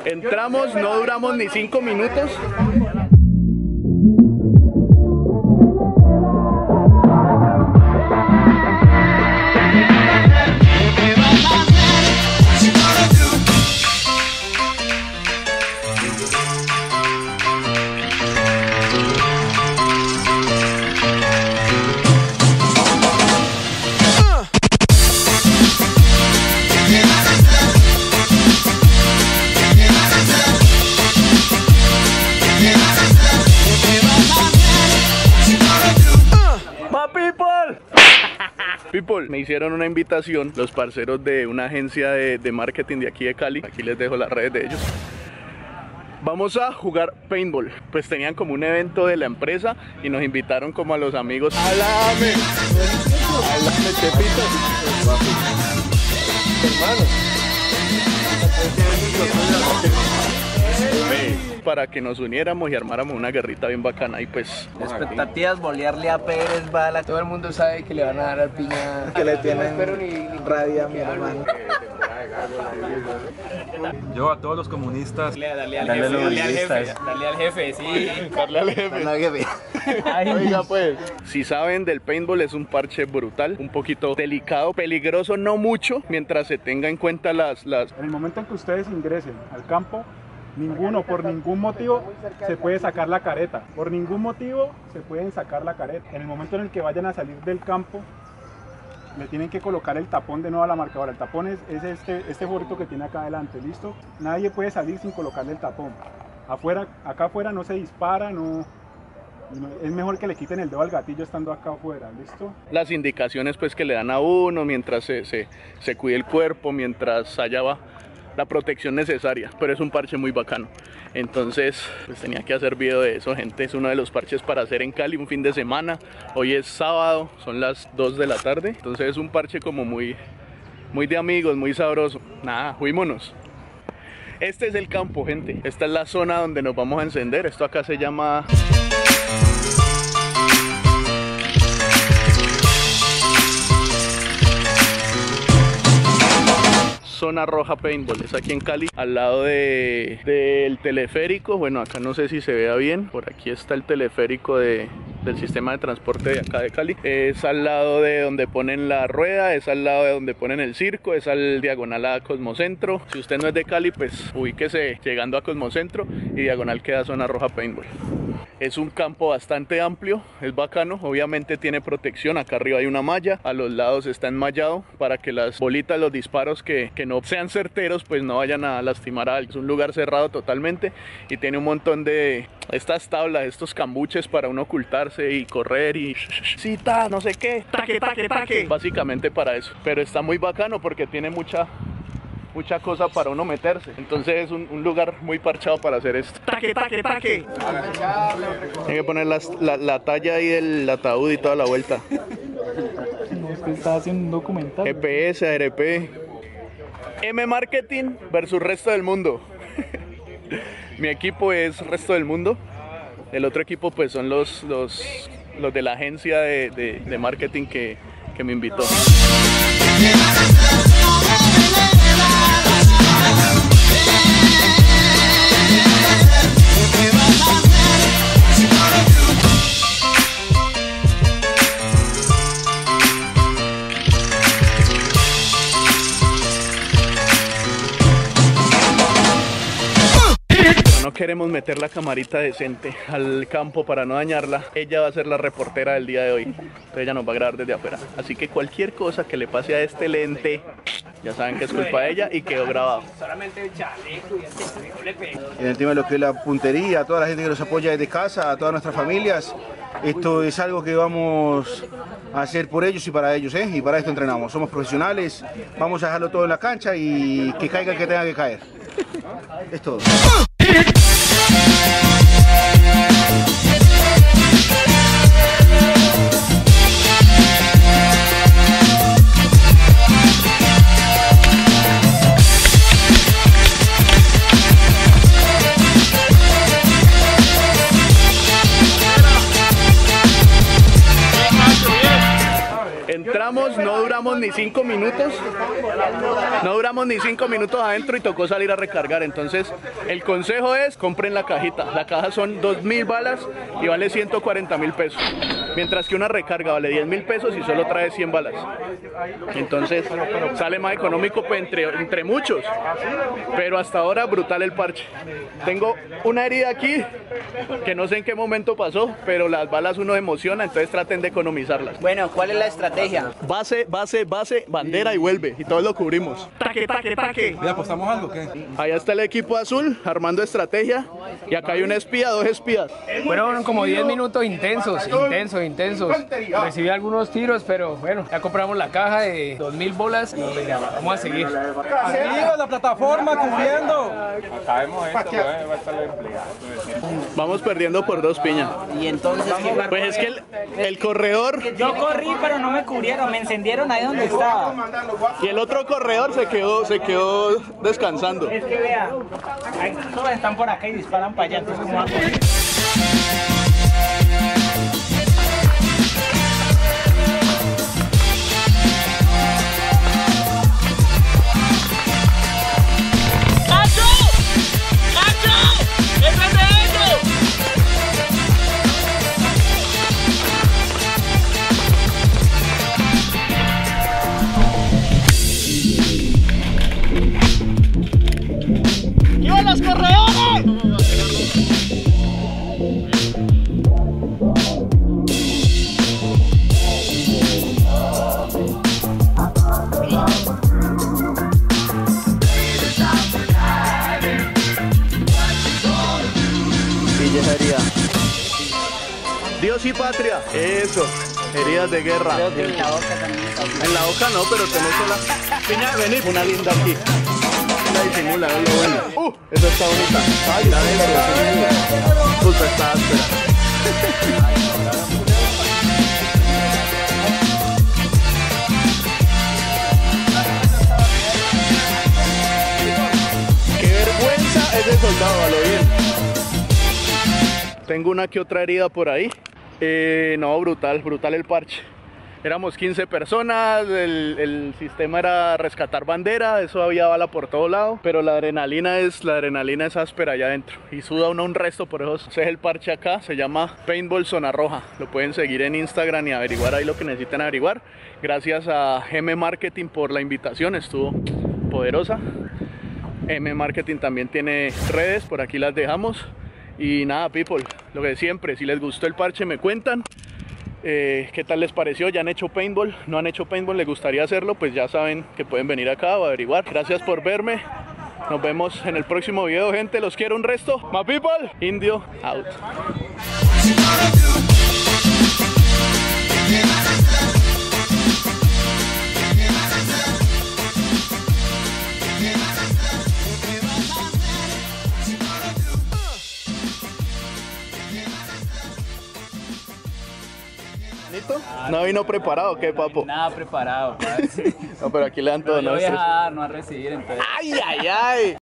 Entramos, no duramos ni 5 minutos. People, me hicieron una invitación los parceros de una agencia de marketing de aquí de Cali. Aquí les dejo las redes de ellos. Vamos a jugar paintball. Pues tenían como un evento de la empresa y nos invitaron como a los amigos. ¡Alame! ¡Alame, Chepito! Para que nos uniéramos y armáramos una guerrita bien bacana y pues... Expectativas, bolearle a Pérez, Bala. Todo el mundo sabe que le van a dar al Piña, que le tienen rabia a mi hermano. Yo a todos los comunistas. Darle al jefe, sí. Darle al jefe. Oiga pues, si saben del paintball es un parche brutal, un poquito delicado, peligroso no mucho, mientras se tenga en cuenta las... En el momento en que ustedes ingresen al campo, ninguno, por ningún motivo, se puede sacar la careta. Por ningún motivo se pueden sacar la careta. En el momento en el que vayan a salir del campo, le tienen que colocar el tapón de nuevo a la marcadora. El tapón es este forrito que tiene acá adelante, ¿listo? Nadie puede salir sin colocarle el tapón. Acá afuera no se dispara, es mejor que le quiten el dedo al gatillo estando acá afuera, ¿listo? Las indicaciones pues que le dan a uno mientras se cuide el cuerpo, mientras allá va la protección necesaria, pero es un parche muy bacano. Entonces pues tenía que hacer video de eso, gente. Es uno de los parches para hacer en Cali un fin de semana. Hoy es sábado, son las 2 de la tarde, entonces es un parche como muy de amigos, muy sabroso. Nada, fuímonos. Este es el campo, gente. Esta es la zona donde nos vamos a encender. Esto acá se llama... Zona Roja Paintball, es aquí en Cali, al lado del teleférico. Bueno, acá no sé si se vea bien, por aquí está el teleférico del sistema de transporte de acá de Cali. Es al lado de donde ponen la rueda, es al lado de donde ponen el circo, es al diagonal a Cosmocentro. Si usted no es de Cali, pues ubíquese llegando a Cosmocentro y diagonal queda Zona Roja Paintball. Es un campo bastante amplio, es bacano, obviamente tiene protección. Acá arriba hay una malla, a los lados está enmallado para que las bolitas, los disparos que no sean certeros, pues no vayan a lastimar a alguien. Es un lugar cerrado totalmente y tiene un montón de estas tablas, estos cambuches para uno ocultarse y correr y cita, no sé qué, taque, básicamente para eso. Pero está muy bacano porque tiene mucha cosa para uno meterse. Entonces es un lugar muy parchado para hacer esto. ¡Taque! Hay que poner la talla ahí del ataúd y toda la vuelta. Usted está haciendo un documental. GPS, ARP. M-Marketing versus resto del mundo. Mi equipo es resto del mundo. El otro equipo pues son los de la agencia de marketing que me invitó. No queremos meter la camarita decente al campo para no dañarla. Ella va a ser la reportera del día de hoy, entonces ella nos va a grabar desde afuera. Así que cualquier cosa que le pase a este lente, ya saben que es culpa de ella y quedó grabado. Solamente el chaleco y el le pega. En el tema de lo que es la puntería, a toda la gente que nos apoya desde casa, a todas nuestras familias, esto es algo que vamos a hacer por ellos y para ellos, y para esto entrenamos. Somos profesionales, vamos a dejarlo todo en la cancha y que caiga el que tenga que caer. Es todo. duramos ni 5 minutos. No duramos ni 5 minutos adentro y tocó salir a recargar. Entonces, el consejo es, compren la cajita. La caja son 2.000 balas y vale 140.000 pesos. Mientras que una recarga vale 10.000 pesos y solo trae 100 balas. Entonces, sale más económico pues, entre muchos. Pero hasta ahora, brutal el parche. Tengo una herida aquí que no sé en qué momento pasó, pero las balas uno emociona, entonces traten de economizarlas. Bueno, ¿cuál es la estrategia? Base, bandera y vuelve, y todos lo cubrimos. Taque, taque, taque. ¿Ya apostamos algo o qué? Allá está el equipo azul armando estrategia, y acá hay un espía, 2 espías. Fueron como 10 minutos intensos. Recibí algunos tiros, pero bueno, ya compramos la caja de 2.000 bolas y venga, vamos a seguir. ¡Arriba la plataforma cubriendo! Vamos perdiendo por 2 piñas. Y entonces, Pues es que el corredor Yo corrí, pero no me cubrieron, me encendieron ahí donde estaba. y el otro corredor se quedó descansando. Es que vea, todos están por acá y disparan para allá, entonces ¿cómo hago? Dios y patria, eso, heridas de guerra. en la boca también está. En la boca no, pero tenés sola. Piña, vení, una linda aquí. La disimula, es lo bueno. Esa está bonita. Ay, la de puta, está áspera. Qué vergüenza ese soldado, a lo bien. Tengo una que otra herida por ahí. No, brutal el parche. Éramos 15 personas, el sistema era rescatar bandera, eso había bala por todo lado, pero la adrenalina es áspera allá adentro y suda uno un resto, por eso ese es el parche acá, se llama Paintball Zona Roja. Lo pueden seguir en Instagram y averiguar ahí lo que necesiten averiguar. Gracias a M Marketing por la invitación, estuvo poderosa. M Marketing también tiene redes, por aquí las dejamos. Y nada, people, lo que siempre, si les gustó el parche me cuentan qué tal les pareció. ¿Ya han hecho paintball? ¿No han hecho paintball? ¿Les gustaría hacerlo? Pues ya saben que pueden venir acá o averiguar. Gracias por verme, nos vemos en el próximo video, gente, los quiero un resto. My people, Indio out. ¿No vino preparado o qué, papo? Nada preparado, parce. No, pero aquí le dan todo. Yo voy a dejar, no a recibir, entonces. ¡Ay, ay, ay!